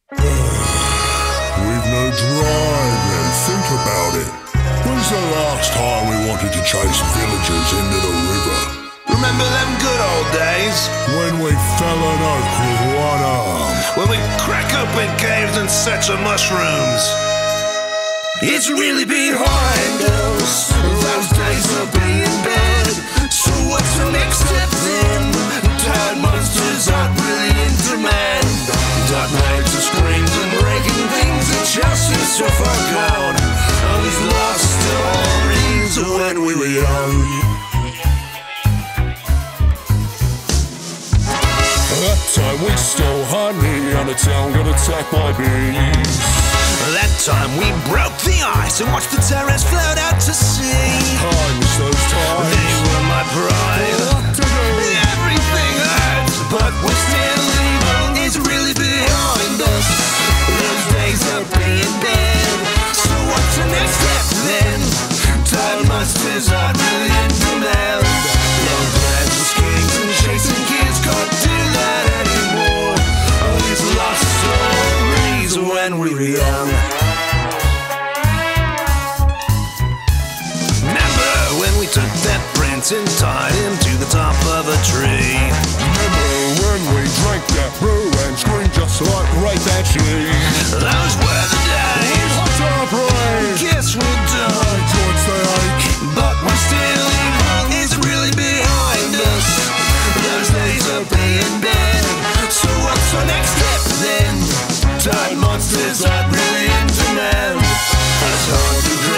We've no drive then, think about it. When's the last time we wanted to chase villagers into the river? Remember them good old days? When we fell an oak with one arm. When we crack open caves in search of mushrooms. It's really behind us. Those days of being bad. So what's the next step then? Tide monsters aren't really in demand. Dark nights of screams and breaking things that justice so far gone. All these lost stories of when we were young. That time we stole honey and a town got attacked by bees. That time we broke the ice and watched the terrors float out to sea. I miss those times. They were my pride. What to do? Everything hurts, but we're still evil. It's really behind us. Those days of being dead. So what's the next step then? Time monsters aren't really in demand. Long plans and schemes and chasing kids can't do that anymore. All these lost stories when we were young. Remember when we took that prince and tied him to the top of a tree? Remember when we drank that brew and screamed just like Ray Batchy? Those were the days. What's our brain? Guess we're done. Joints they ache. But we're still evil. It's really behind us. Those days of being dead. So what's our next step then? Time monsters aren't really in demand. It's hard to